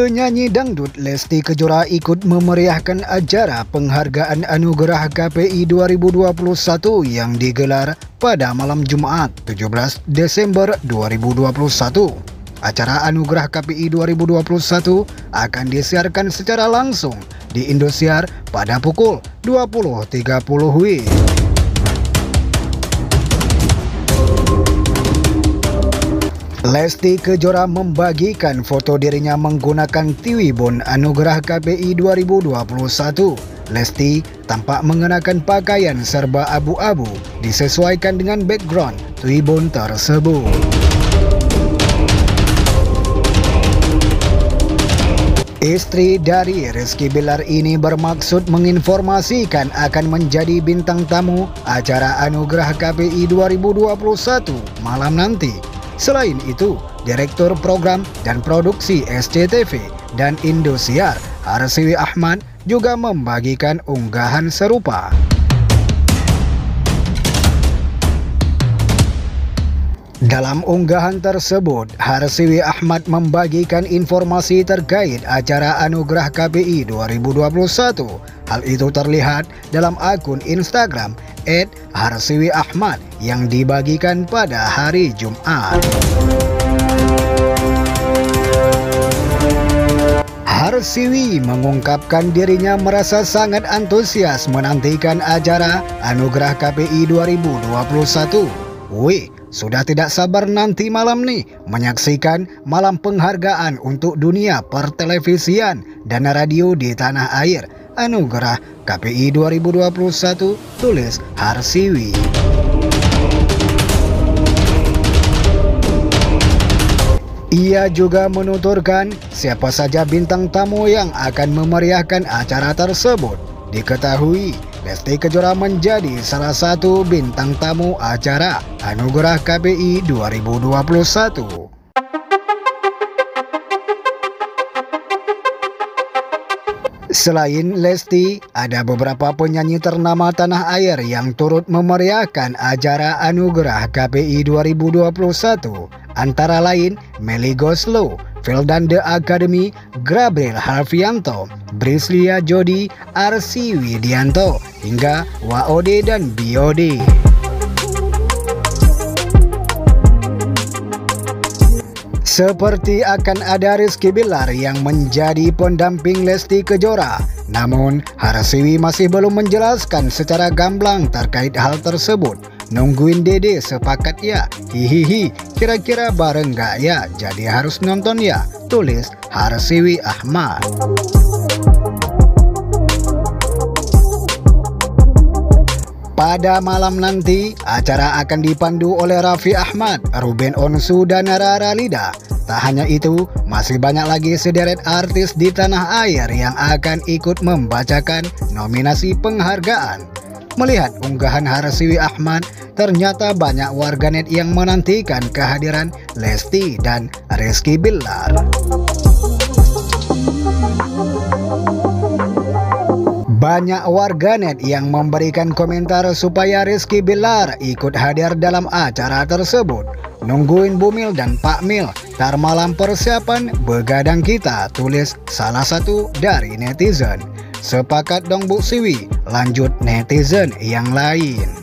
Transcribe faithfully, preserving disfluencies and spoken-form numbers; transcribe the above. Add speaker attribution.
Speaker 1: Penyanyi dangdut Lesti Kejora ikut memeriahkan acara penghargaan anugerah K P I dua ribu dua puluh satu yang digelar pada malam Jumat tujuh belas Desember dua ribu dua puluh satu. Acara anugerah K P I dua ribu dua puluh satu akan disiarkan secara langsung di Indosiar pada pukul dua puluh tiga puluh W I B. Lesti Kejora membagikan foto dirinya menggunakan Tiwibon Anugerah K P I dua ribu dua puluh satu. Lesti tampak mengenakan pakaian serba abu-abu disesuaikan dengan background Tiwibon tersebut. Istri dari Rizky Bilar ini bermaksud menginformasikan akan menjadi bintang tamu acara Anugerah K P I dua ribu dua puluh satu malam nanti. Selain itu, Direktur Program dan Produksi S C T V dan Indosiar, Harsiwi Ahmad, juga membagikan unggahan serupa. Dalam unggahan tersebut, Harsiwi Ahmad membagikan informasi terkait acara Anugerah K P I dua ribu dua puluh satu. Hal itu terlihat dalam akun Instagram et harsiwi ahmad yang dibagikan pada hari Jumat. Harsiwi mengungkapkan dirinya merasa sangat antusias menantikan acara Anugerah K P I dua ribu dua puluh satu. Wih, sudah tidak sabar nanti malam nih menyaksikan malam penghargaan untuk dunia pertelevisian dan radio di tanah air Anugerah K P I dua ribu dua puluh satu, tulis Harsiwi. Ia juga menuturkan siapa saja bintang tamu yang akan memeriahkan acara tersebut. Diketahui, Lesti Kejora menjadi salah satu bintang tamu acara Anugerah K P I dua ribu dua puluh satu. Selain Lesti, ada beberapa penyanyi ternama tanah air yang turut memeriahkan acara Anugerah K P I dua ribu dua puluh satu. Antara lain Melly Goeslaw, Vildan The Academy, Gabriel Harfianto, Brislia Jody, Arsy Widianto, hingga W O D dan B O D. Seperti akan ada Rizky Bilar yang menjadi pendamping Lesti Kejora. Namun, Harsiwi masih belum menjelaskan secara gamblang terkait hal tersebut. Nungguin Dede sepakat ya, hihihi, kira-kira bareng gak ya, jadi harus nonton ya, tulis Harsiwi Ahmad. Pada malam nanti, acara akan dipandu oleh Raffi Ahmad, Ruben Onsu, dan Rara Lida. Tak hanya itu, masih banyak lagi sederet artis di tanah air yang akan ikut membacakan nominasi penghargaan. Melihat unggahan Harsiwi Ahmad, ternyata banyak warganet yang menantikan kehadiran Lesti dan Rizky Bilar. Banyak warganet yang memberikan komentar supaya Rizky Bilar ikut hadir dalam acara tersebut. Nungguin Bumil dan Pak Mil, tar malam persiapan begadang kita, tulis salah satu dari netizen. Sepakat dong Bu Siwi, lanjut netizen yang lain.